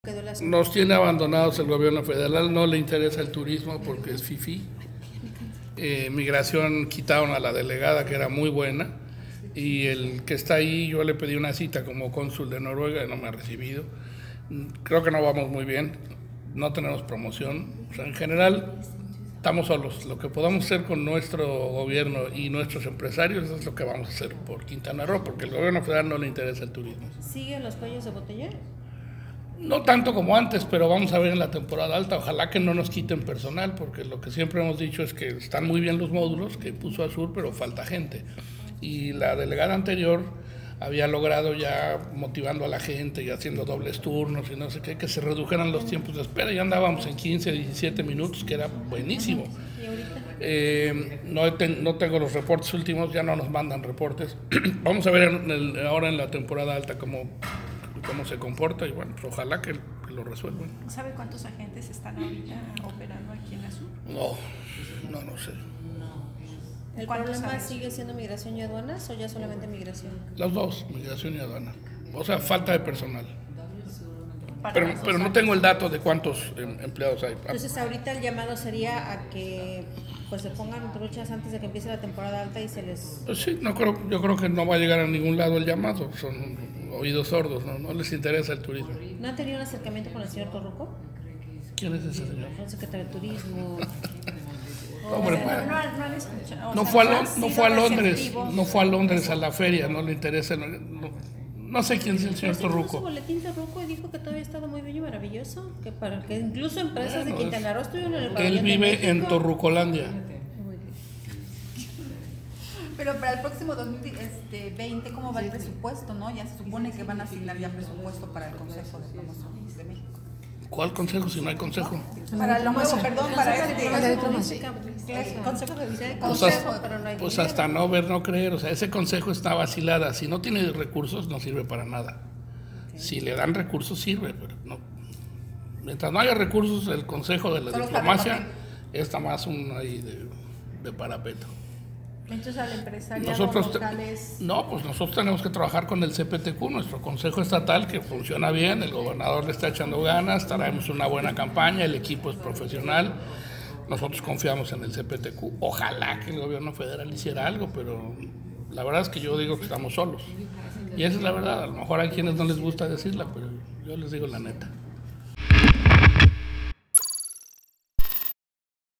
quedó el asunto? Nos tiene abandonados el gobierno federal, no le interesa el turismo porque es fifí. Migración quitaron a la delegada, que era muy buena, y el que está ahí, yo le pedí una cita como cónsul de Noruega y no me ha recibido. Creo que no vamos muy bien, no tenemos promoción. O sea, en general, estamos solos. Lo que podamos hacer con nuestro gobierno y nuestros empresarios es lo que vamos a hacer por Quintana Roo, porque el gobierno federal no le interesa el turismo. ¿Siguen los cuellos de botella? No tanto como antes, pero vamos a ver en la temporada alta. Ojalá que no nos quiten personal, porque lo que siempre hemos dicho es que están muy bien los módulos que puso Azur, pero falta gente. Y la delegada anterior había logrado ya, motivando a la gente y haciendo dobles turnos y no sé qué, que se redujeran los tiempos de espera. Ya andábamos en 15, 17 minutos, que era buenísimo. ¿Y ahorita? No tengo los reportes últimos, ya no nos mandan reportes. Vamos a ver ahora en la temporada alta cómo se comporta y bueno, pues ojalá que lo resuelvan. ¿Sabe cuántos agentes están ahorita operando aquí en Azul? No sé. ¿El problema sigue siendo migración y aduanas o ya solamente migración? Las dos, migración y aduana. O sea, falta de personal. Pero no tengo el dato de cuántos empleados hay. Entonces ahorita el llamado sería a que pues se pongan truchas antes de que empiece la temporada alta y se les... Pues sí, yo creo que no va a llegar a ningún lado el llamado, son oídos sordos, no les interesa el turismo. ¿No han tenido un acercamiento con el señor Torruco? ¿Quién es ese señor? El secretario de Turismo. Hombre, no fue a Londres a la feria, no le interesa, no sé quién es el señor Torruco. Su boletín Torruco dijo que todo había estado muy bello y maravilloso, que para que incluso empresas de Quintana Roo estuvieron en el pabellón. Él vive en Torrucolandia. Pero para el próximo 2020, ¿cómo va el presupuesto, no? Ya se supone que van a asignar ya presupuesto para el Consejo de Promoción de México. ¿Cuál consejo si no hay consejo? Para lo nuevo, perdón, para Pues hasta no ver, no creer, o sea, ese consejo está vacilada. Si no tiene recursos, no sirve para nada. Si le dan recursos, sirve, pero no. Mientras no haya recursos, el consejo de la diplomacia está más ahí de parapeto. Entonces al empresariado locales... pues nosotros tenemos que trabajar con el CPTQ, nuestro consejo estatal, que funciona bien, el gobernador le está echando ganas, traemos una buena campaña, el equipo es profesional, nosotros confiamos en el CPTQ. Ojalá que el gobierno federal hiciera algo, pero la verdad es que yo digo que estamos solos. Y esa es la verdad, a lo mejor hay quienes no les gusta decirla, pero yo les digo la neta.